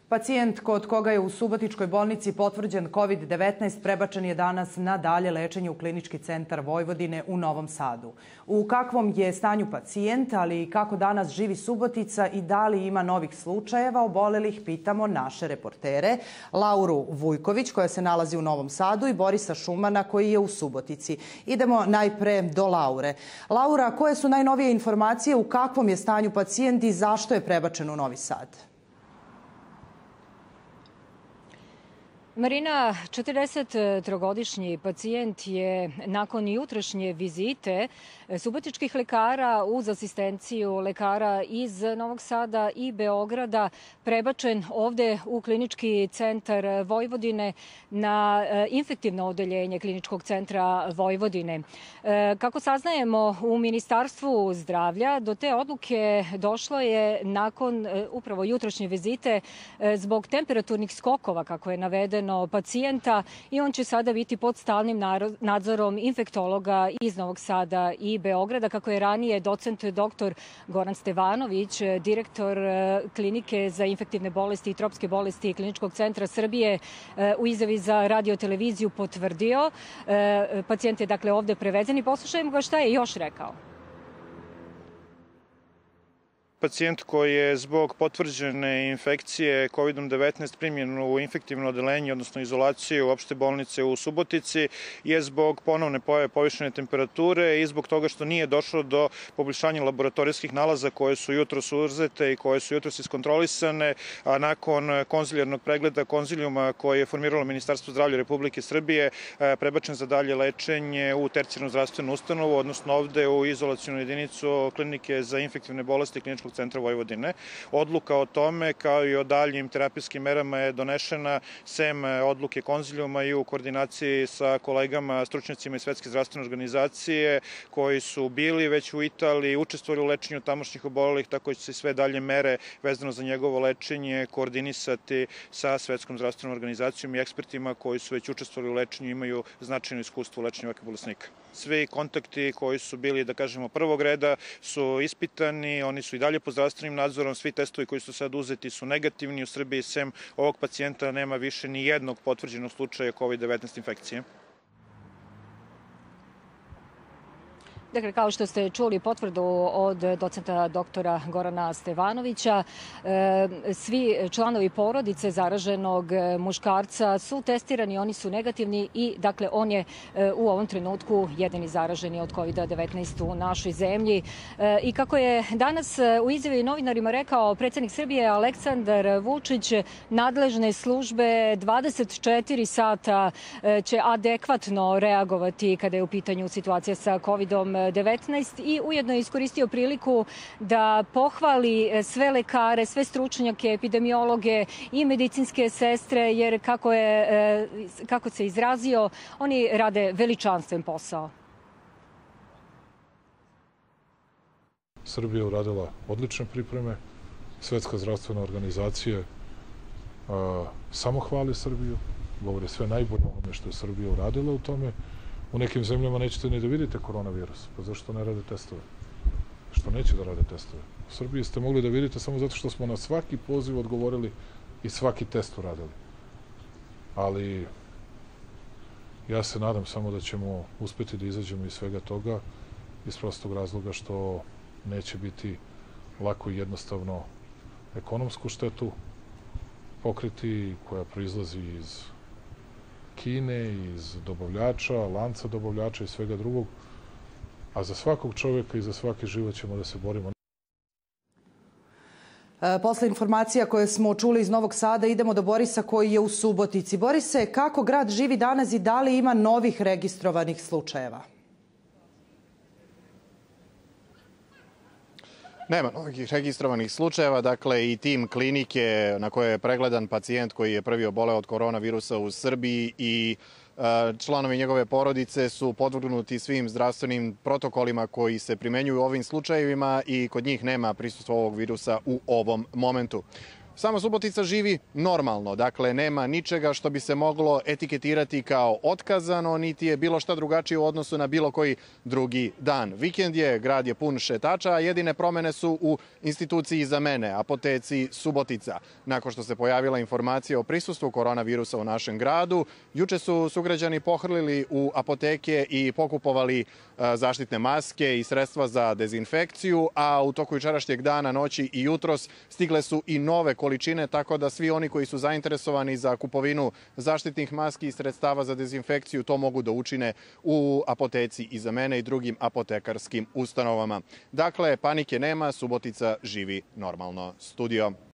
Pacijent kod koga je u Subotičkoj bolnici potvrđen COVID-19 prebačen je danas na dalje lečenje u Klinički centar Vojvodine u Novom Sadu. U kakvom je stanju pacijent, ali i kako danas živi Subotica i da li ima novih slučajeva obolelih, pitamo naše reportere Lauru Vujković koja se nalazi u Novom Sadu i Borisa Šumana koji je u Subotici. Idemo najpre do Laure. Laura, koje su najnovije informacije u kakvom je stanju pacijent i zašto je prebačen u Novi Sad? Marina, 43-godišnji pacijent je nakon jutrošnje vizite subotičkih lekara uz asistenciju lekara iz Novog Sada i Beograda prebačen ovde u Klinički centar Vojvodine na infektivno odeljenje Kliničkog centra Vojvodine. Kako saznajemo u Ministarstvu zdravlja, do te odluke došlo je nakon upravo jutrošnje vizite zbog temperaturnih skokova, kako je navedeno, pacijenta, i on će sada biti pod stalnim nadzorom infektologa iz Novog Sada i Beograda, kako je ranije docent dr. Goran Stevanović, direktor Klinike za infektivne bolesti i tropske bolesti Kliničkog centra Srbije, u izjavi za radio-televiziju potvrdio. Pacijent je dakle ovde prevezen i poslušajmo ga šta je još rekao. Pacijent koji je zbog potvrđene infekcije COVID-19 primljen u infektivno odeljenje, odnosno izolaciju opšte bolnice u Subotici, je zbog ponovne pojave povišene temperature i zbog toga što nije došlo do poboljšanja laboratorijskih nalaza koje su jutros uzete i koje su jutros iskontrolisane, a nakon konzilijarnog pregleda konzilijuma koje je formiralo Ministarstvo zdravlja Republike Srbije, prebačen za dalje lečenje u tercijarnu zdravstvenu ustanovu, odnosno ovde u izolacionu jedinicu Klinike za infektivne bolesti Kliničkog centra Vojvodine. Odluka o tome, kao i o daljim terapijskim merama, je donešena sem odluke konzilijuma i u koordinaciji sa kolegama, stručnjacima iz Svetske zdravstvene organizacije, koji su bili već u Italiji, učestvovali u lečenju tamošnjih obolelih, tako će se sve dalje mere vezano za njegovo lečenje koordinisati sa Svetskom zdravstvenom organizacijom i ekspertima koji su već učestvovali u lečenju i imaju značajno iskustvo u lečenju ovakvih bolesnika. Svi kontakti koji su bili, da kažemo, prvog reda su ispitani, oni su i dalje pod zdravstvenim nadzorom, svi testovi koji su sad uzeti su negativni. U Srbiji sem ovog pacijenta nema više ni jednog potvrđenog slučaja COVID-19 infekcije. Dakle, kao što ste čuli potvrdu od docenta doktora Gorana Stevanovića, svi članovi porodice zaraženog muškarca su testirani, oni su negativni i dakle on je u ovom trenutku jedini zaraženi od COVID-19 u našoj zemlji. I kako je danas u izjavi novinarima rekao predsjednik Srbije Aleksandar Vučić, nadležne službe 24 sata će adekvatno reagovati kada je u pitanju situacija sa COVID-19 i ujedno je iskoristio priliku da pohvali sve lekare, sve stručnjake, epidemiologe i medicinske sestre, jer kako se izrazio, oni rade veličanstven posao. Srbija uradila odlične pripreme. Svetska zdravstvena organizacija samo hvali Srbiju, govori sve najbolje o onome što je Srbija uradila u tome. U nekim zemljama nećete ni da vidite koronavirus, pa zašto ne rade testove? Što neće da rade testove? U Srbiji ste mogli da vidite samo zato što smo na svaki poziv odgovorili i svaki test uradili. Ali ja se nadam samo da ćemo uspeti da izađemo iz svega toga iz prostog razloga što neće biti lako i jednostavno ekonomsku štetu pokriti koja proizlazi iz Kine, iz dobavljača, lanca dobavljača i svega drugog, a za svakog čovjeka i za svaki život ćemo da se borimo. Posle informacija koje smo čuli iz Novog Sada idemo do Borisa koji je u Subotici. Borise, kako grad živi danas i da li ima novih registrovanih slučajeva? Nema novih registrovanih slučajeva, dakle i tim klinike na kojoj je pregledan pacijent koji je prvi oboleo od koronavirusa u Srbiji i članovi njegove porodice su podvrgnuti svim zdravstvenim protokolima koji se primenjuju u ovim slučajevima i kod njih nema prisustva ovog virusa u ovom momentu. sama Subotica živi normalno. Dakle, nema ničega što bi se moglo etiketirati kao otkazano, niti je bilo šta drugačije u odnosu na bilo koji drugi dan. Vikend je, grad je pun šetača, a jedine promene su u instituciji za mene, apoteci Subotica. Nakon što se pojavila informacija o prisustvu koronavirusa u našem gradu, juče su sugrađani pohrlili u apoteke i pokupovali zaštitne maske i sredstva za dezinfekciju, a u toku jučerašnjeg dana, noći i jutros stigle su i nove količine, tako da svi oni koji su zainteresovani za kupovinu zaštitnih maski i sredstava za dezinfekciju to mogu da učine u apoteci i za mene i drugim apotekarskim ustanovama. Dakle, panike nema, Subotica živi normalno. Studio.